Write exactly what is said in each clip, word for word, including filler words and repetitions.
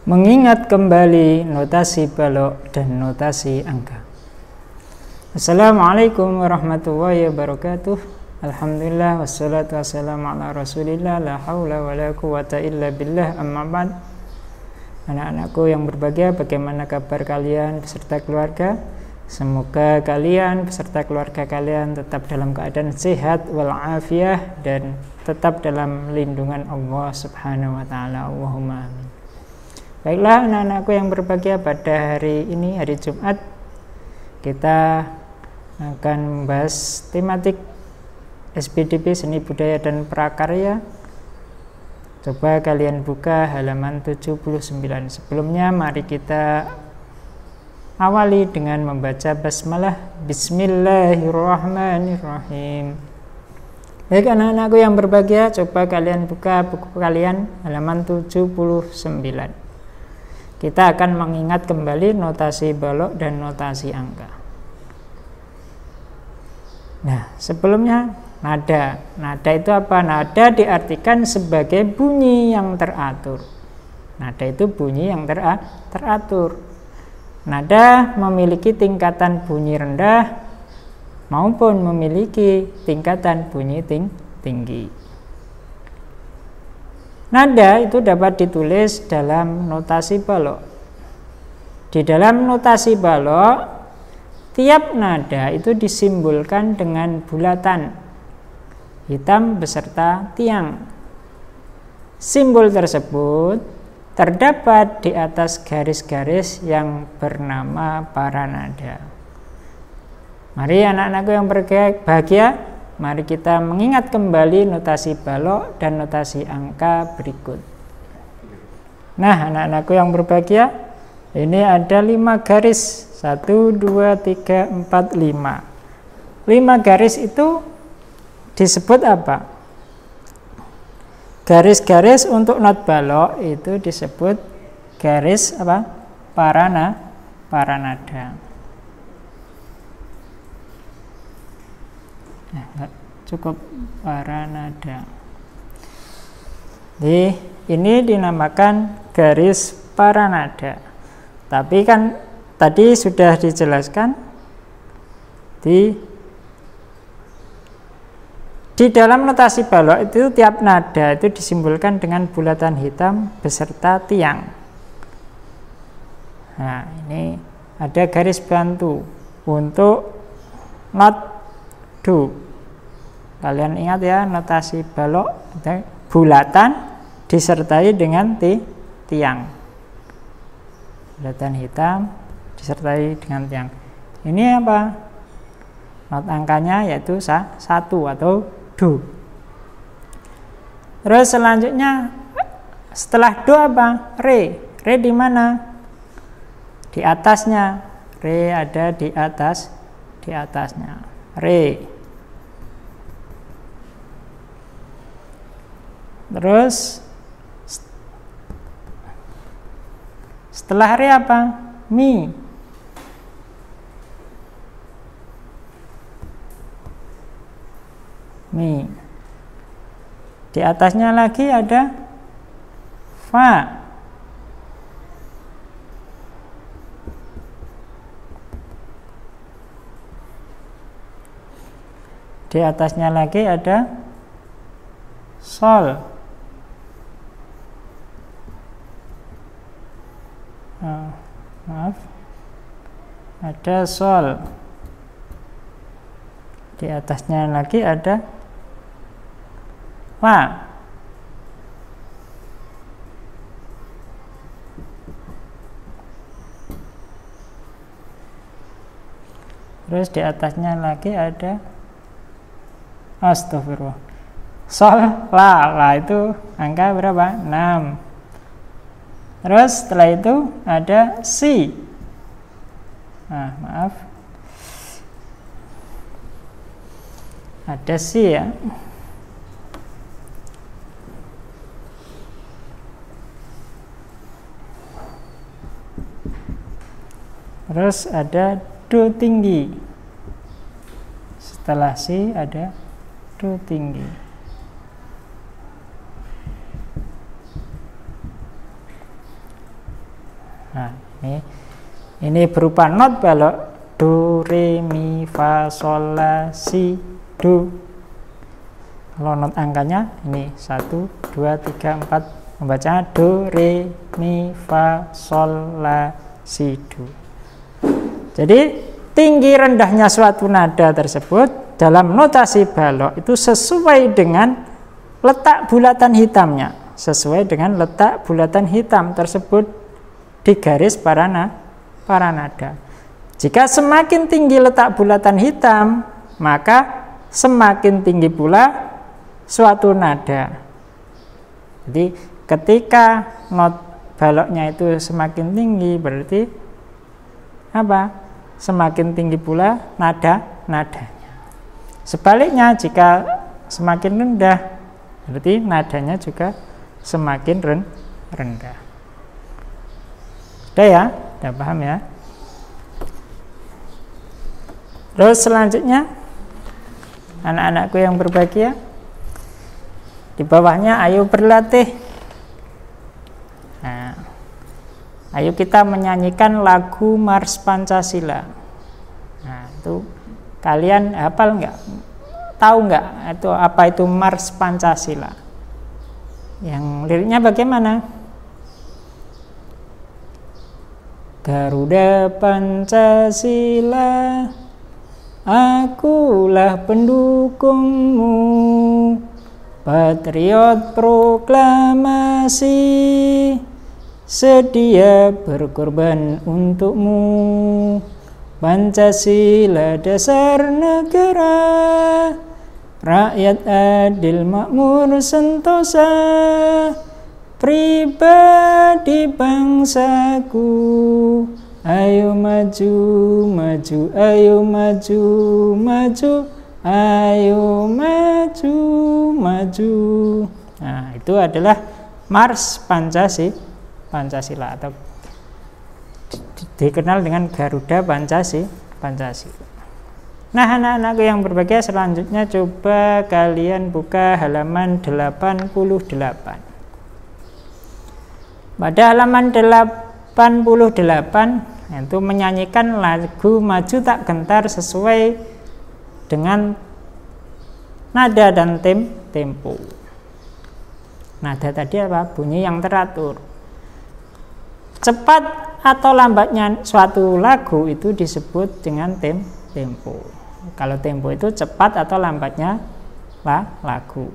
mengingat kembali notasi balok dan notasi angka. Assalamualaikum warahmatullahi wabarakatuh. Alhamdulillah wassalatu wassalamu ala rasulillah, la haula wa la quwata illa billah, amma ba'd. Anak-anakku yang berbahagia, bagaimana kabar kalian beserta keluarga? Semoga kalian beserta keluarga kalian tetap dalam keadaan sehat walafiat dan tetap dalam lindungan Allah Subhanahu wa taala. Allahumma amin. Baiklah anak-anakku yang berbahagia, pada hari ini hari Jumat kita akan membahas tematik S B D P Seni Budaya dan Prakarya. Coba kalian buka halaman tujuh puluh sembilan. Sebelumnya mari kita awali dengan membaca basmalah. Bismillahirrahmanirrahim. Baik anak-anakku yang berbahagia, coba kalian buka buku kalian halaman tujuh puluh sembilan. Kita akan mengingat kembali notasi balok dan notasi angka. Nah, sebelumnya nada. Nada itu apa? Nada diartikan sebagai bunyi yang teratur. Nada itu bunyi yang ter teratur. Nada memiliki tingkatan bunyi rendah maupun memiliki tingkatan bunyi ting tinggi. Nada itu dapat ditulis dalam notasi balok. Di dalam notasi balok, tiap nada itu disimbolkan dengan bulatan hitam beserta tiang. Simbol tersebut terdapat di atas garis-garis yang bernama para nada. Mari anak-anakku yang berbahagia, mari kita mengingat kembali notasi balok dan notasi angka berikut. Nah anak-anakku yang berbahagia, ini ada lima garis. Satu, dua, tiga, empat, lima. Lima garis itu disebut apa? Garis-garis untuk not balok itu disebut garis apa? Parana, paranada. Nah, cukup paranada. Jadi ini dinamakan garis paranada. Tapi kan tadi sudah dijelaskan di Di dalam notasi balok itu tiap nada itu disimbolkan dengan bulatan hitam beserta tiang. Nah, ini ada garis bantu untuk not do. Kalian ingat ya, notasi balok bulatan disertai dengan ti tiang. Bulatan hitam disertai dengan tiang. Ini apa? Not angkanya yaitu sa satu atau do. Terus selanjutnya setelah do apa? Re. Re di mana? Di atasnya. Re ada di atas, di atasnya. Re. Terus setelah re apa? Mi. Mi. Di atasnya lagi ada fa. Di atasnya lagi ada sol. Oh, maaf. Ada sol. Di atasnya lagi ada fa. Terus di atasnya lagi ada astagfirullah. Sol, la, la itu angka berapa? enam. Terus setelah itu ada si. Nah, maaf. Ada si ya. Terus ada do tinggi. Setelah si ada do tinggi. Nah, ini ini berupa not balok do re mi fa sol la si do. Kalau not angkanya ini satu dua tiga empat, membaca do re mi fa sol la si do. Jadi tinggi rendahnya suatu nada tersebut dalam notasi balok itu sesuai dengan letak bulatan hitamnya, sesuai dengan letak bulatan hitam tersebut di garis para, na, para nada. Jika semakin tinggi letak bulatan hitam, maka semakin tinggi pula suatu nada. Jadi ketika not baloknya itu semakin tinggi, berarti apa? Semakin tinggi pula nada nadanya. Sebaliknya jika semakin rendah, berarti nadanya juga semakin rendah. Udah ya? Udah paham ya? Terus selanjutnya, anak-anakku yang berbahagia, di bawahnya ayo berlatih. Nah, ayo kita menyanyikan lagu Mars Pancasila. Nah, itu kalian hafal nggak? Tahu nggak itu apa itu Mars Pancasila? Yang liriknya bagaimana? Garuda Pancasila, akulah pendukungmu, patriot proklamasi, sedia berkorban untukmu. Pancasila dasar negara, rakyat adil makmur sentosa, pribadi bangsaku. Ayo maju, maju, ayo maju, maju, ayo maju, maju. Nah, itu adalah Mars Pancasila, Pancasila atau dikenal dengan Garuda Pancasila. Pancasila. Nah, anak-anakku yang berbahagia, selanjutnya coba kalian buka halaman delapan puluh delapan. Pada halaman delapan puluh delapan itu menyanyikan lagu Maju Tak Gentar sesuai dengan nada dan tem tempo. Nada tadi apa? Bunyi yang teratur. Cepat atau lambatnya suatu lagu itu disebut dengan tem tempo. Kalau tempo itu cepat atau lambatnya lah, lagu.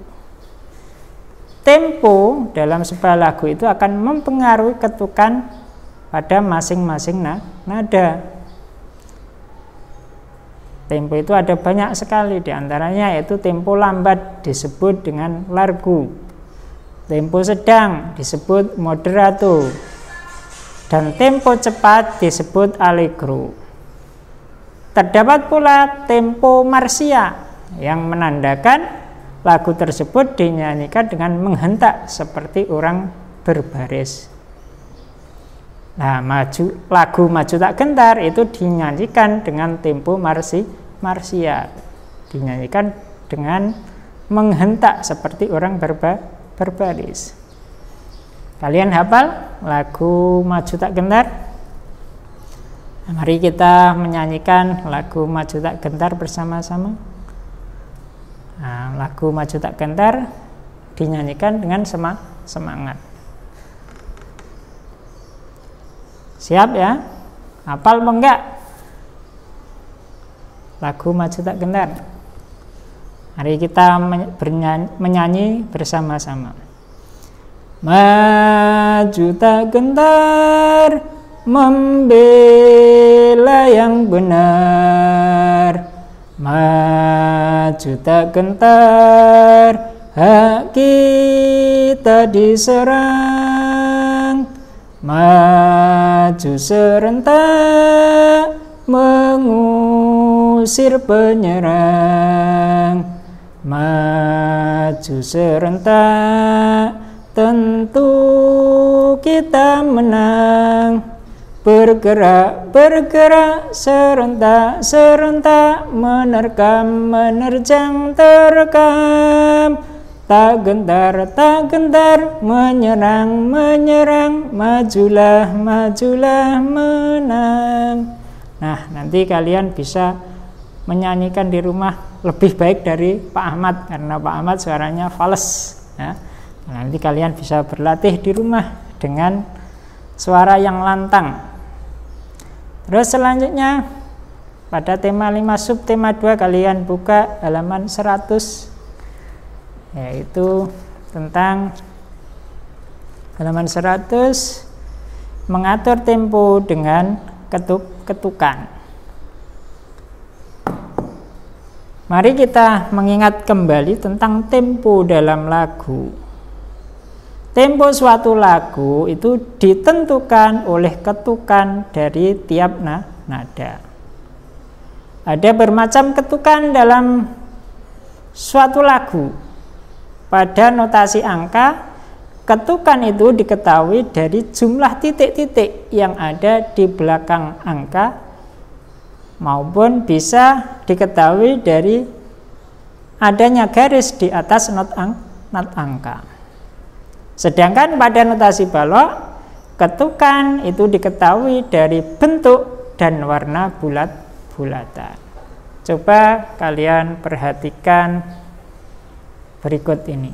Tempo dalam sebuah lagu itu akan mempengaruhi ketukan pada masing-masing nada. Tempo itu ada banyak sekali, diantaranya yaitu tempo lambat disebut dengan largo, tempo sedang disebut moderato, dan tempo cepat disebut allegro. Terdapat pula tempo marsia yang menandakan lagu tersebut dinyanyikan dengan menghentak seperti orang berbaris. Nah, maju, lagu Maju Tak Gentar itu dinyanyikan dengan tempo marsi, marsia, dinyanyikan dengan menghentak seperti orang berba, berbaris. Kalian hafal lagu Maju Tak Gentar? Mari kita menyanyikan lagu Maju Tak Gentar bersama-sama. Nah, lagu Maju Tak Gentar dinyanyikan dengan semangat. Siap ya? Hafal apa enggak? Lagu Maju Tak Gentar. Mari kita menyanyi bersama-sama. Maju tak gentar, membela yang benar. Maju tak gentar, hak kita diserang. Maju serentak, mengusir penyerang. Maju serentak, tentu kita menang. Bergerak, bergerak, serentak, serentak, menerkam, menerjang, terekam. tak gentar, tak gentar, menyerang, menyerang, majulah, majulah, menang. Nah, nanti kalian bisa menyanyikan di rumah lebih baik dari Pak Ahmad, karena Pak Ahmad suaranya fals ya. Nanti kalian bisa berlatih di rumah dengan suara yang lantang. Terus selanjutnya pada tema lima subtema dua kalian buka halaman seratus, yaitu tentang halaman seratus mengatur tempo dengan ketuk-ketukan. Mari kita mengingat kembali tentang tempo dalam lagu. Tempo suatu lagu itu ditentukan oleh ketukan dari tiap nada. Ada bermacam ketukan dalam suatu lagu. Pada notasi angka, ketukan itu diketahui dari jumlah titik-titik yang ada di belakang angka, maupun bisa diketahui dari adanya garis di atas not, ang, not angka. Sedangkan pada notasi balok, ketukan itu diketahui dari bentuk dan warna bulat-bulatan. Coba kalian perhatikan berikut ini.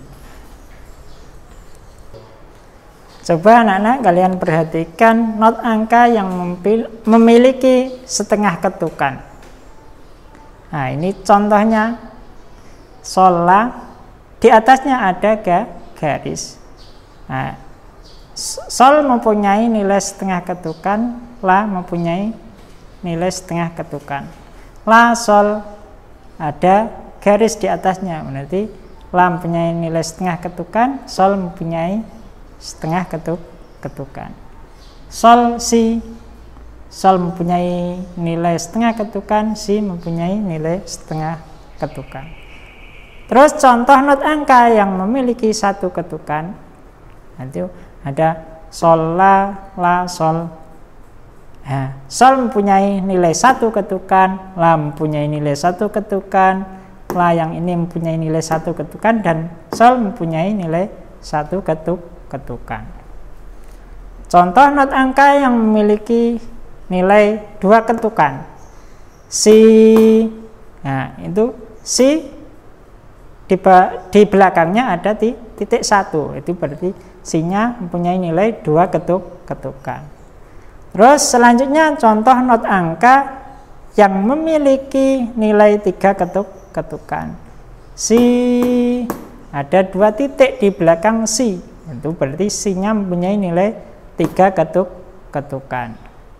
Coba anak-anak kalian perhatikan not angka yang memiliki setengah ketukan. Nah, ini contohnya sol la, di atasnya ada garis. Nah, sol mempunyai nilai setengah ketukan, la mempunyai nilai setengah ketukan. La, sol ada garis di atasnya, berarti la mempunyai nilai setengah ketukan, sol mempunyai setengah ketuk ketukan. Sol, si, sol mempunyai nilai setengah ketukan, si mempunyai nilai setengah ketukan. Terus contoh not angka yang memiliki satu ketukan, nanti ada sol, la, la, sol. Nah, sol mempunyai nilai satu ketukan, la mempunyai nilai satu ketukan, la yang ini mempunyai nilai satu ketukan, dan sol mempunyai nilai satu ketuk ketukan. Contoh not angka yang memiliki nilai dua ketukan, si. Nah, itu si di, di belakangnya ada di titik satu, itu berarti si-nya mempunyai nilai dua ketuk ketukan. Terus selanjutnya contoh not angka yang memiliki nilai tiga ketuk ketukan, si, ada dua titik di belakang si, itu berarti si-nya mempunyai nilai tiga ketuk ketukan.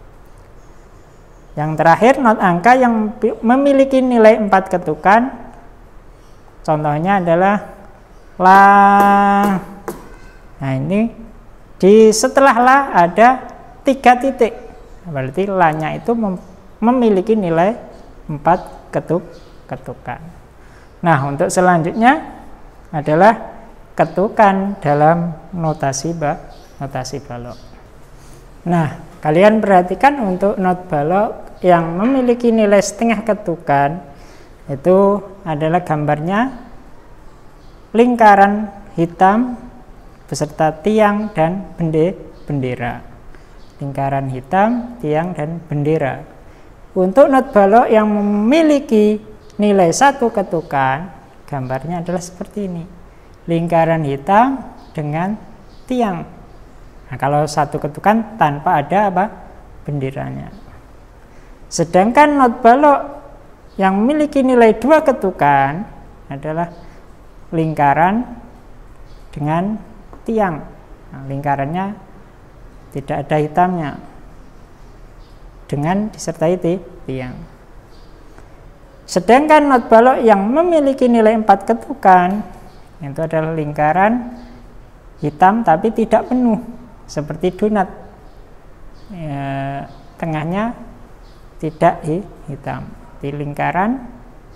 Yang terakhir not angka yang memiliki nilai empat ketukan, contohnya adalah la. Nah, ini di setelah la ada tiga titik, berarti la-nya itu mem memiliki nilai empat ketuk ketukan. Nah, untuk selanjutnya adalah ketukan dalam notasi ba notasi balok. Nah, kalian perhatikan untuk not balok yang memiliki nilai setengah ketukan, itu adalah gambarnya lingkaran hitam beserta tiang dan bendera. Lingkaran hitam, tiang, dan bendera. Untuk not balok yang memiliki nilai satu ketukan, gambarnya adalah seperti ini. Lingkaran hitam dengan tiang. Nah, kalau satu ketukan tanpa ada apa? Benderanya. Sedangkan not balok yang memiliki nilai dua ketukan adalah lingkaran dengan tiang. Nah, lingkarannya tidak ada hitamnya dengan disertai tiang. Sedangkan not balok yang memiliki nilai empat ketukan itu adalah lingkaran hitam tapi tidak penuh, seperti donat, e, tengahnya tidak hitam. Di lingkaran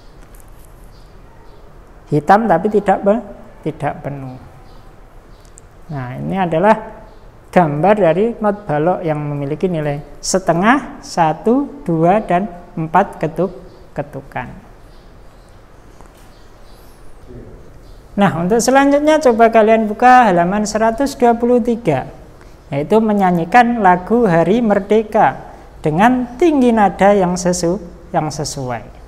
hitam tapi tidak tidak penuh. Nah, ini adalah gambar dari not balok yang memiliki nilai setengah, satu, dua, dan empat ketuk ketukan. Nah, untuk selanjutnya coba kalian buka halaman seratus dua puluh tiga, yaitu menyanyikan lagu Hari Merdeka dengan tinggi nada yang sesu yang sesuai.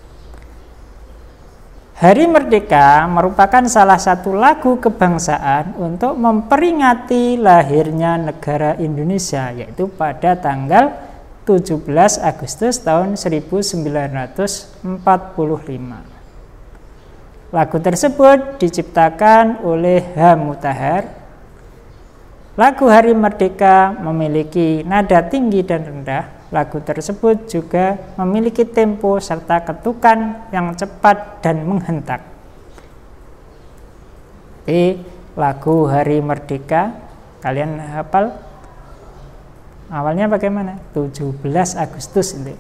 Hari Merdeka merupakan salah satu lagu kebangsaan untuk memperingati lahirnya negara Indonesia, yaitu pada tanggal tujuh belas Agustus tahun seribu sembilan ratus empat puluh lima. Lagu tersebut diciptakan oleh H. Mutahar. Lagu Hari Merdeka memiliki nada tinggi dan rendah. Lagu tersebut juga memiliki tempo serta ketukan yang cepat dan menghentak. Jadi lagu Hari Merdeka, kalian hafal awalnya bagaimana? tujuh belas Agustus itu.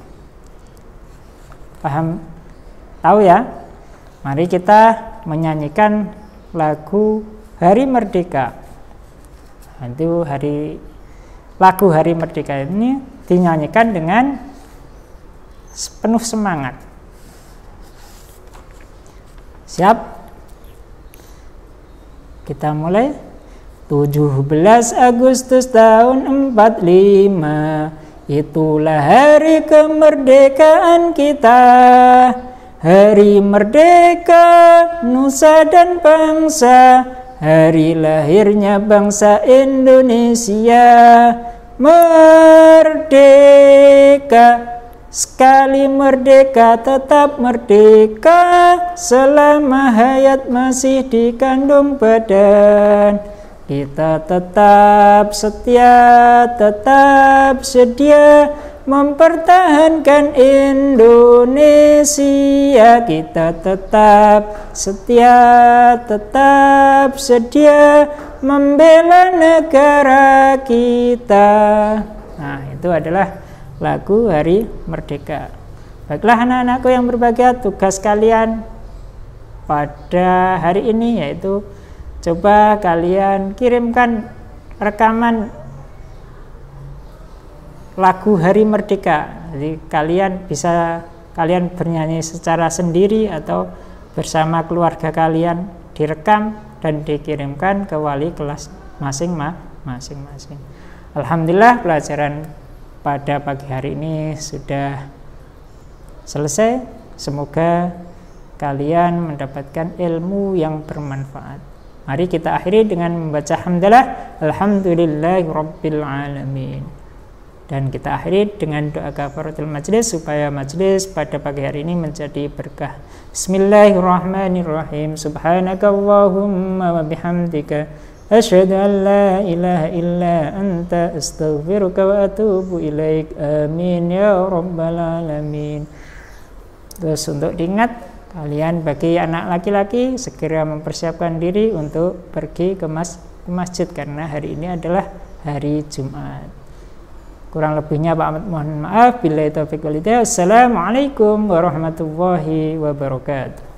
Paham? Tahu ya? Mari kita menyanyikan lagu Hari Merdeka. Itu hari lagu Hari Merdeka ini dinyanyikan dengan penuh semangat. Siap? Kita mulai. tujuh belas Agustus tahun empat puluh lima, itulah hari kemerdekaan kita. Hari merdeka nusa dan bangsa, hari lahirnya bangsa Indonesia. Merdeka, sekali merdeka tetap merdeka, selama hayat masih dikandung badan. Kita tetap setia, tetap sedia mempertahankan Indonesia. Kita tetap setia, tetap sedia membela negara kita. Nah, itu adalah lagu Hari Merdeka. Baiklah anak-anakku yang berbahagia, tugas kalian pada hari ini yaitu coba kalian kirimkan rekaman lagu Hari Merdeka. Jadi kalian bisa kalian bernyanyi secara sendiri atau bersama keluarga kalian, direkam dan dikirimkan ke wali kelas masing-masing. Alhamdulillah, pelajaran pada pagi hari ini sudah selesai. Semoga kalian mendapatkan ilmu yang bermanfaat. Mari kita akhiri dengan membaca hamdalah alhamdulillahirabbil alamin. Dan kita akhiri dengan doa kafaratul majlis supaya majlis pada pagi hari ini menjadi berkah. Bismillahirrahmanirrahim. Subhanakallahumma wa bihamdika asyhadu an la ilaha illa anta astaghfiruka wa atubu ilaik. Amin ya rabbal alamin. Terus untuk diingat, kalian bagi anak laki-laki segera mempersiapkan diri untuk pergi ke, mas, ke masjid karena hari ini adalah hari Jumat. Kurang lebihnya Pak Ahmad mohon maaf. Billahi taufiq wal hidayah. Assalamualaikum warahmatullahi wabarakatuh.